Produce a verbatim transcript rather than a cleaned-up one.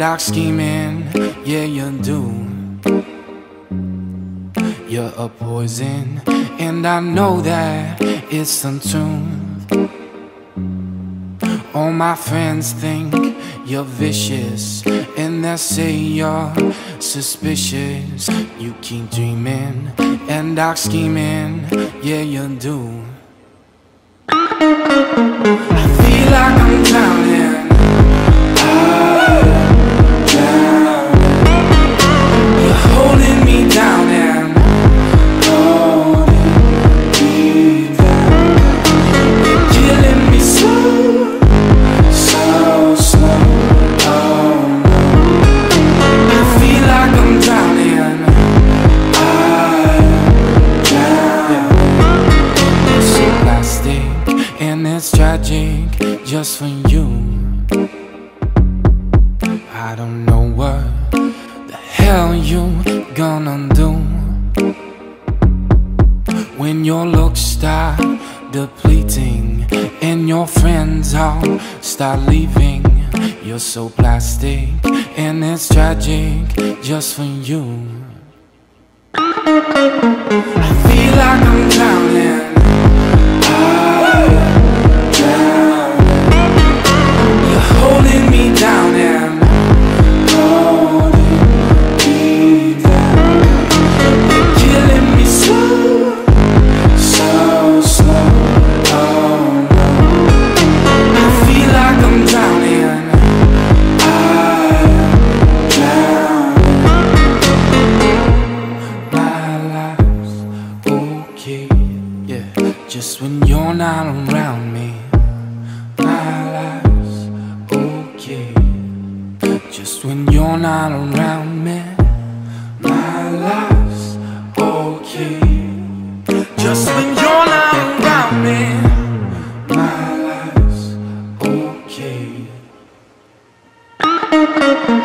dark scheming, yeah you do. You're a poison, and I know that it's untuned. All my friends think you're vicious, and they say you're suspicious. You keep dreaming and dark scheming, yeah you do. I feel like I'm drowning. You're holding me down and holding me down. You're killing me slow, so slow. Oh no, I feel like I'm drowning. I'm drowning. It's so plastic and it's tragic just for you. I don't know what the hell you gonna do when your looks start depleting and your friends all start leaving. You're so plastic and it's tragic just for you. I feel like I'm drowning. I'm drowning. You're holding me down and just when you're not around me, my life's okay. Just when you're not around me, my life's okay. Just when you're not around me, my life's okay.